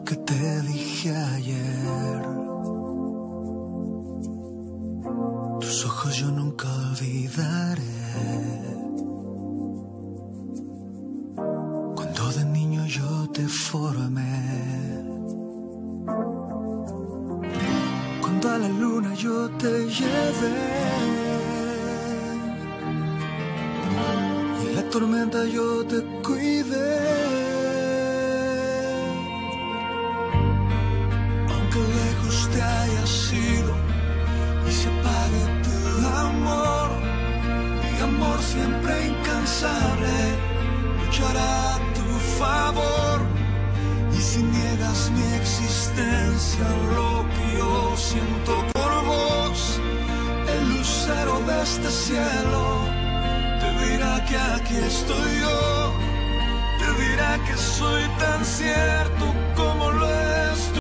que te dije ayer. Tus ojos yo nunca olvidaré. Cuando de niño yo te formé. Cuando a la luna yo te llevé. Y en la tormenta yo te cuidé. Aunque lejos te hayas ido y se apague tu amor, mi amor siempre incansable luchará a tu favor. Y si niegas mi existencia, lo que yo siento por vos, el lucero de este cielo te dirá que aquí estoy yo, te dirá que soy tan cierto como lo es.